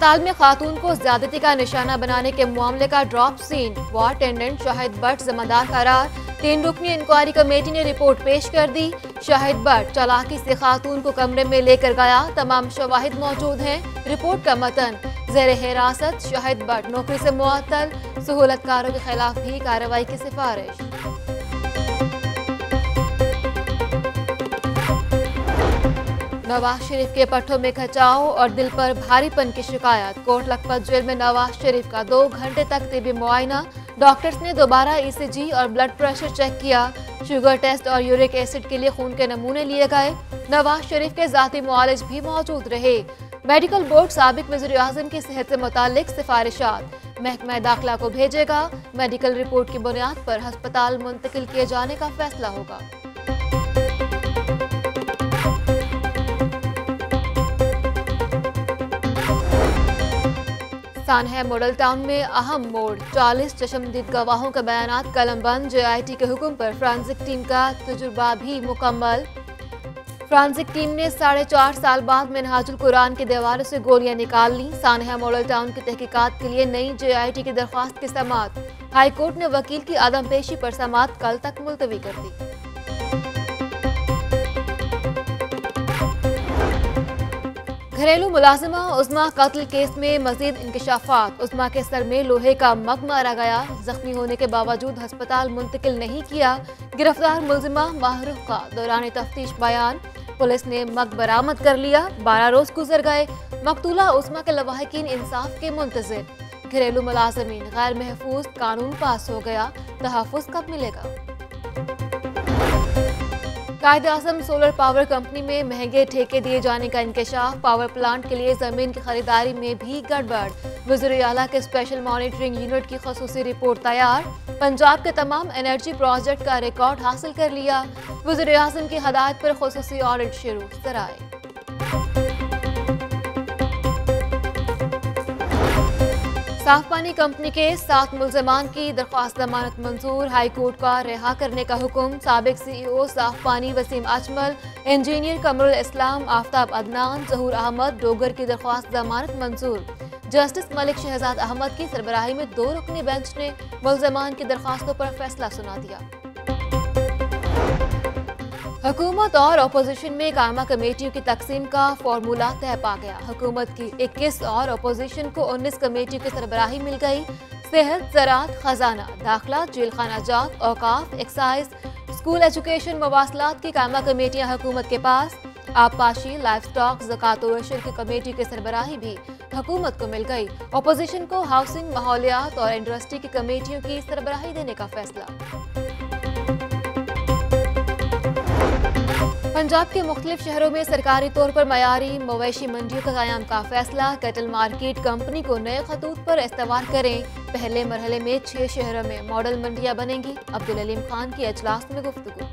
अस्पताल में खातून को ज्यादती का निशाना बनाने के मामले का drop scene. Ward attendant Shahid Bhatt जिम्मेदार करार। 3 रुकनी इंक्वायरी कमेटी ने रिपोर्ट पेश कर दी। शाहिद भट्ट चालाकी से खातून को कमरे में लेकर गया, तमाम शवाहिद मौजूद हैं। रिपोर्ट का मतन, जेर हिरासत शाहिद भट्ट नौकरी से मुअत्तल, सहूलतकारों के खिलाफ भी कार्रवाई की सिफारिश। नवाज शरीफ के पट्टों में खचाव और दिल पर भारीपन की शिकायत। कोट लखपत जेल में नवाज शरीफ का 2 घंटे तक तिबी मुआयना। डॉक्टर्स ने दोबारा ECG और ब्लड प्रेशर चेक किया। शुगर टेस्ट और यूरिक एसिड के लिए खून के नमूने लिए गए। नवाज शरीफ के जाती मुआलिज भी मौजूद रहे। मेडिकल बोर्ड साबिक वज़ीर आज़म की सेहत से मुतालिक सिफारिशात महकमा दाखिला को भेजेगा। मेडिकल रिपोर्ट की बुनियाद पर अस्पताल मुंतकिल किए जाने का फैसला होगा। सानहा मॉडल टाउन में अहम मोड़, 40 चशमदीद गवाहों का बयानात कलमबंद। JIT के हुक्म पर फ्रांसिक टीम का तजुर्बा भी मुकम्मल। फ्रांसिक टीम ने 4.5 साल बाद मिनहाजुल कुरान की दीवारों से गोलियां निकाल ली। सानहा मॉडल टाउन की तहकीकात के लिए नई JIT की दरख्वास्त की समाअत। हाई कोर्ट ने वकील की आदम पेशी पर समाअत कल तक मुलतवी कर दी। घरेलू मुलाजिमा उस्मा कत्ल केस में मजीद इंकशाफात। उस्मा के सर में लोहे का मग मारा गया, जख्मी होने के बावजूद अस्पताल मुंतकिल नहीं किया। गिरफ्तार मुलजिमा माहरूफ का दौरान तफ्तीश बयान। पुलिस ने मग बरामद कर लिया। 12 रोज गुजर गए। मकतूला उस्मा के लवाहिकीन इंसाफ के मुंतजिर। घरेलू मुलाजमीन गैर महफूज कानून पास हो गया, तहफ़्फ़ुज़ कब मिलेगा? कायद-ए-आज़म सोलर पावर कंपनी में महंगे ठेके दिए जाने का इंकशाफ। पावर प्लांट के लिए जमीन की खरीदारी में भी गड़बड़। वज़ीर आला के स्पेशल मॉनिटरिंग यूनिट की ख़ुसूसी रिपोर्ट तैयार। पंजाब के तमाम एनर्जी प्रोजेक्ट का रिकॉर्ड हासिल कर लिया। वज़ीर आज़म की हदायत पर ख़ुसूसी ऑडिट शुरू। सराय साफ पानी कंपनी के 7 मुल्ज़मान की दरख्वास्त जमानत मंजूर। हाई कोर्ट का रिहा करने का हुक्म। साबिक CEO साफ पानी वसीम अजमल, इंजीनियर कमरुल इस्लाम, आफ्ताब अदनान, जहूर अहमद डोगर की दरख्वास्त जमानत मंजूर। जस्टिस मलिक शहजाद अहमद की सरबराही में 2 रुकनी बेंच ने मुल्ज़मान की दरख्वास्तों पर फैसला सुना दिया। हुकूमत और अपोजिशन में कायमा कमेटियों की तकसीम का फॉर्मूला तय पा गया। हुकूमत की 21 और अपोजिशन को 19 कमेटियों की सरबराही मिल गई। सेहत, ज़राअत, खजाना, दाखिला, जेल खाना जात, औकाफ, एक्साइज, स्कूल एजुकेशन, मवासलात की कायमा कमेटियां हुकूमत के पास। आबपाशी, लाइफ स्टॉक, ज़कात व अशर की कमेटी की सरबराही भी हुकूमत को मिल गई। अपोजिशन को हाउसिंग, माहौलियात और इंडस्ट्री की कमेटियों की सरबराही देने का फैसला। पंजाब के मुख्तलिफ शहरों में सरकारी तौर पर मयारी मवेशी मंडियों का क़याम का फैसला। कैटल मार्केट कंपनी को नए खतूत पर इस्तेमाल करें। पहले मरहले में 6 शहरों में मॉडल मंडियां बनेंगी। अब्दुल अलीम खान की अजलास में गुफ्तगू।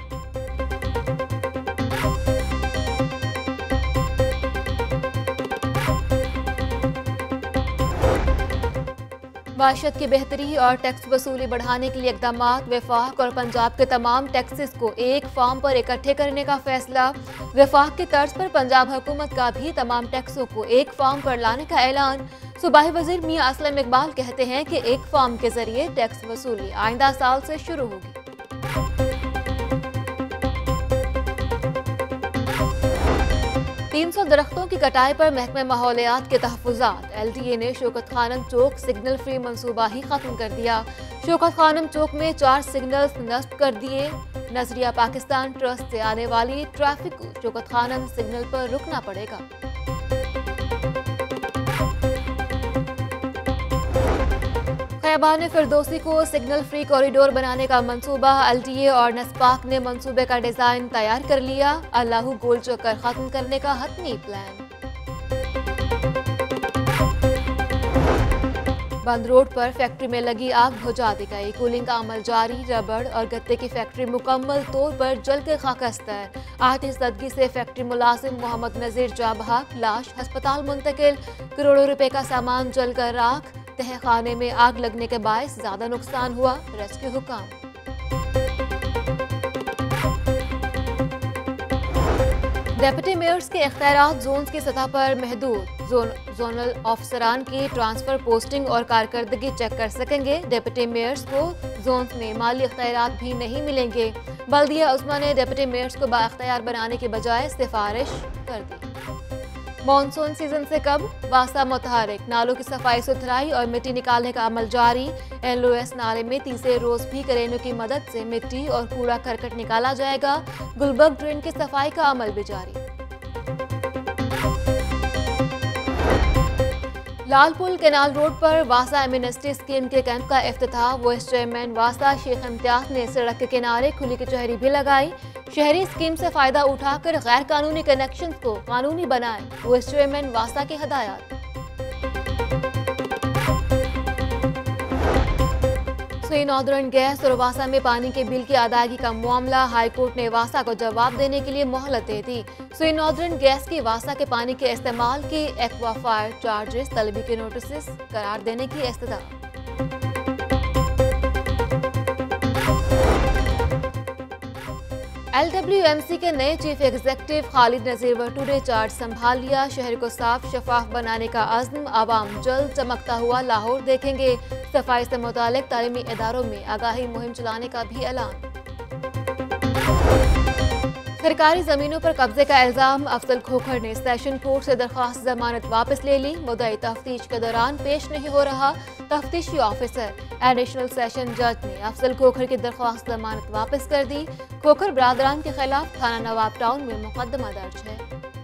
माशत की बेहतरी और टैक्स वसूली बढ़ाने के लिए इकदाम। वफाक और पंजाब के तमाम टैक्सेस को एक फार्म पर इकट्ठे करने का फैसला। वफाक की तर्ज पर पंजाब हुकूमत का भी तमाम टैक्सों को एक फार्म पर लाने का ऐलान। सूबाई वजीर मियां असलम इकबाल कहते हैं कि एक फार्म के जरिए टैक्स वसूली आइंदा साल से शुरू होगी। 300 दरख्तों की कटाई पर महकमे माहौलियात के तहफ़्फ़ुज़ात। LTA ने शौकत खानम चौक सिग्नल फ्री मंसूबा ही खत्म कर दिया। शौकत खानम चौक में 4 सिग्नल्स नस्ब कर दिए। नजरिया पाकिस्तान ट्रस्ट से आने वाली ट्रैफिक को शौकत खानम सिग्नल पर रुकना पड़ेगा। खैबान फिरदौसी को सिग्नल फ्री कॉरिडोर बनाने का मंसूबा। LTA और नस्पाक ने मंसूबे का डिजाइन तैयार कर लिया। अल्लाहू गोल चक्कर खत्म करने का हतमी प्लान। बंद रोड पर फैक्ट्री में लगी आग बुझा दी गई। कूलिंग का अमल जारी। रबड़ और गत्ते की फैक्ट्री मुकम्मल तौर पर जल के खाकस्तर। आतिशदगी से फैक्ट्री मुलाजिम मोहम्मद नजीर जाबहाक लाश अस्पताल मुंतकिल। करोड़ों रुपए का सामान जलकर राख। तहखाने में आग लगने के बायस ज्यादा नुकसान हुआ। रेस्क्यू हुकाम। डेप्यूटी मेयर्स के इख्तियारात जोन की सतह पर महदूद। जोनल अफसरान की ट्रांसफर, पोस्टिंग और कारकर्दगी चेक कर सकेंगे। डेप्यूटी मेयर्स को जोन में माली इख्तियारात भी नहीं मिलेंगे। बल्दिया उस्मा ने डेप्यूटी मेयर्स को बाइख्तियार बनाने के बजाय सिफारिश कर दी। मानसून सीजन से कब वासा मुतहरिक, नालों की सफाई सुथराई और मिट्टी निकालने का अमल जारी। LOS नाले में तीसरे रोज भी क्रेनों की मदद से मिट्टी और कूड़ा करकट निकाला जाएगा। गुलबर्ग ड्रेन की सफाई का अमल भी जारी। लालपुल कैनाल रोड पर वासा एमिनेस्टी स्कीम के कैंप का इफ्तिताह। वाइस चेयरमैन वासा शेख इम्तियाज ने सड़क के किनारे खुली कचहरी भी लगाई। शहरी स्कीम से फायदा उठाकर गैर कानूनी कनेक्शन को कानूनी बनाए, वाइस चेयरमैन वासा की हदायत। सुई नॉर्दर्न गैस और वासा में पानी के बिल की अदायगी का मामला, हाईकोर्ट ने वासा को जवाब देने के लिए मोहलत दे दी। सुई नॉर्दर्न गैस की वासा के पानी के इस्तेमाल के एक्वाफायर चार्जेस तलबी के नोटिस करार देने की इस्तदा। LWMC के नए चीफ एग्जीक्यूटिव खालिद नजीर वटू ने चार्ज संभाल लिया। शहर को साफ शफाफ बनाने का अज़्म, आवाम जल्द चमकता हुआ लाहौर देखेंगे। सफाई से मुतालिक तालीमी इदारों में आगाही मुहिम चलाने का भी ऐलान। सरकारी जमीनों पर कब्जे का इल्जाम, अफजल खोखर ने सेशन कोर्ट से दरख्वास्त जमानत वापस ले ली। मुद्दई तफ्तीश के दौरान पेश नहीं हो रहा तफ्तीशी ऑफिसर। एडिशनल सेशन जज ने अफजल खोखर की दरख्वास्त जमानत वापस कर दी। खोखर बरादरान के खिलाफ थाना नवाब टाउन में मुकदमा दर्ज है।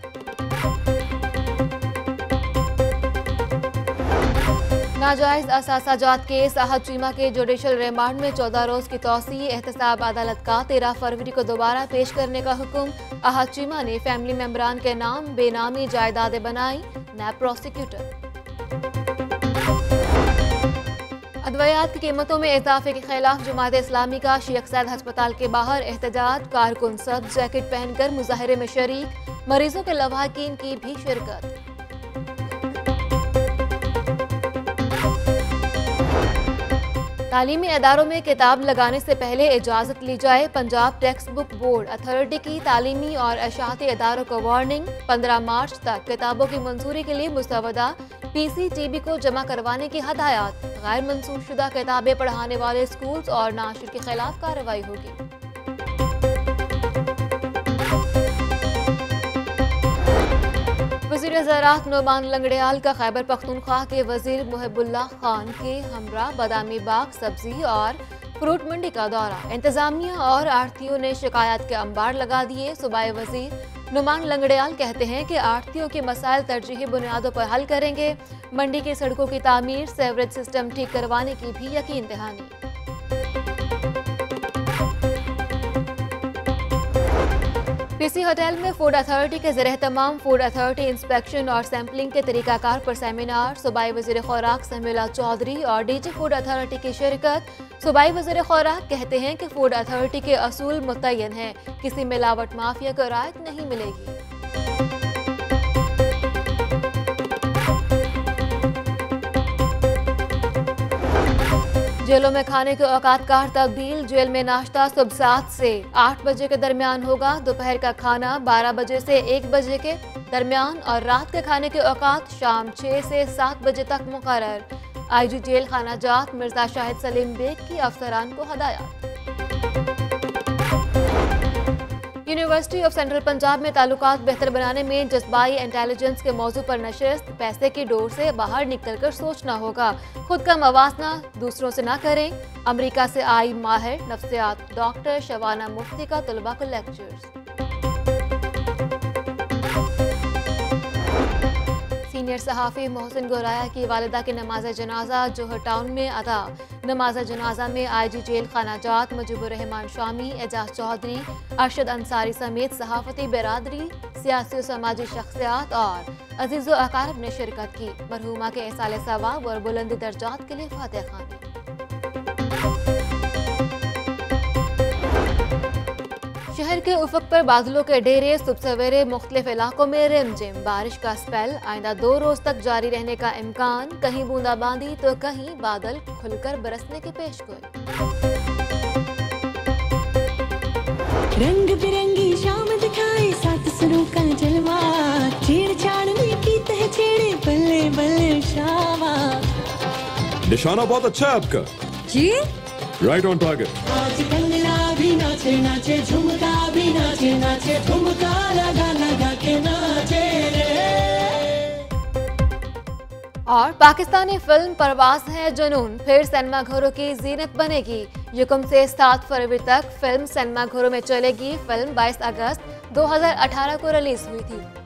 नाजायज असासाजात केस, अहद चीमा के जुडिशल रिमांड में 14 रोज की तौसी। एहतसाब अदालत का 13 फरवरी को दोबारा पेश करने का हुक्म। अहद चीमा ने फैमिली मेंबरान के नाम बेनामी जायदादें बनाई, नैब प्रोसिक्यूटर। अद्वियात की कीमतों में इजाफे के खिलाफ जमात इस्लामी का शेख सैद अस्पताल के बाहर एहतजाज। कारकुन सब्ज जैकेट पहनकर मुजाहरे में शरीक, मरीजों के लवाहकीन की भी शिरकत। तालीमी इदारों में किताब लगाने से पहले इजाज़त ली जाए। Punjab textbook board authority की तालीमी और अशाती इदारों को वार्निंग। 15 मार्च तक किताबों की मंजूरी के लिए मुसवदा PCTB को जमा करवाने की हदायत। गैर मंसूब शुदा किताबें पढ़ाने वाले स्कूल्स और नाशिर के खिलाफ कार्रवाई होगी। वज़ीर ज़राअत नोमान लंगड़ियाल का खैबर पख्तूनख्वा के वज़ीर मुहिबुल्लाह खान के हमरा बादामी बाग सब्जी और फ्रूट मंडी का दौरा। इंतजामिया और आढ़तियों ने शिकायत के अंबार लगा दिए। सूबाई वज़ीर नोमान लंगड़ियाल कहते हैं कि आढ़तियों के मसाइल तरजीही बुनियादों पर हल करेंगे। मंडी की सड़कों की तामीर, सेवरेज सिस्टम ठीक करवाने की भी यकीन दहानी। PC होटल में फूड अथॉरिटी के ज़रिए तमाम फूड अथॉरिटी इंस्पेक्शन और सैम्पलिंग के तरीकाकार पर सेमिनार। सूबाई वज़ीर खुराक समीला चौधरी और DG फूड अथॉरिटी की शिरकत। सूबाई वज़ीर खुराक कहते हैं कि फूड अथॉरिटी के असूल मुतय्यन हैं, किसी मिलावट माफिया को राहत नहीं मिलेगी। जेलों में खाने के औकात का तब्दील। जेल में नाश्ता सुबह 7 से 8 बजे के दरमियान होगा। दोपहर का खाना 12 बजे से 1 बजे के दरमियान और रात के खाने के औकात शाम 6 से 7 बजे तक मुकर्रर। IG जेल खाना जात मिर्जा शाहिद सलीम बेग की अफसरान को हदायत। यूनिवर्सिटी ऑफ सेंट्रल पंजाब में ताल्लुकात बेहतर बनाने में जज्बाई इंटेलिजेंस के मौजू पर नशिस्त। पैसे की डोर से बाहर निकलकर सोचना होगा, खुद का मवाजना दूसरों से ना करें। अमेरिका से आई माहिर नफ्सियात डॉक्टर शबाना मुफ्ती का तलबा को लेक्चर्स। सीनियर सहाफ़ी मोहसिन गोराया की वालिदा की नमाज जनाजा जोहर टाउन में अदा। नमाज जनाजा में IG जेल खाना जात मुजीबुर रहमान शामी, एजाज चौधरी, अरशद अंसारी समेत सहाफ़ती बिरादरी, सियासी और समाजी शख्सियात और अजीज़ व अकारिब ने शिरकत की। मरहूमा के इसाले सवाब और बुलंदी दर्जात के लिए फातिहा खानी। शहर के उफक पर बादलों के डेरे। सुबह सवेरे मुख्तलिफ इलाकों में रिमझिम बारिश का स्पेल। आइंदा 2 रोज तक जारी रहने का इम्कान। कहीं बूंदाबांदी तो कहीं बादल खुलकर बरसने की पेशगोई। रंग बिरंगी शाम दिखाए साथ सुरों का जलवा, छेड़छाड़ में की तह छेड़े, बल्ले बल्ले शावा। निशाना बहुत अच्छा है आपका जी, राइट ऑन टारगेट। आज कंगना भी नाचे नाचे, झुमका भी नाचे नाचे, ठुमका लगा लगा के नाचे रे। और पाकिस्तानी फिल्म परवाज़ है जुनून फिर सिनेमा घरों की जीनत बनेगी। युकम से 7 फरवरी तक फिल्म सिनेमा घरों में चलेगी। फिल्म 22 अगस्त 2018 को रिलीज हुई थी।